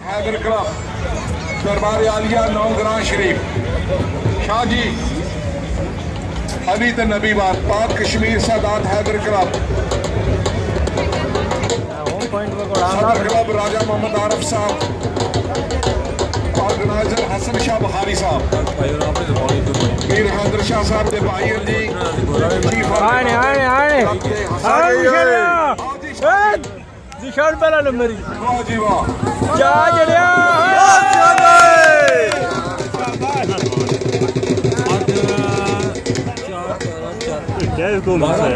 Haider club दरबार आलिया नौगरां शरीफ शाह जी हबीब नबी बात Pak Kashmir Sadat Haider club सदर क्लब राजा मोहम्मद आरिफ साहब ऑर्गेनाइजर हसन शाह बुखारी साहब मीर हैदर शाह साहब के भाई जी निशान पहला नंबर ही वाह जी वाह क्या जड़िया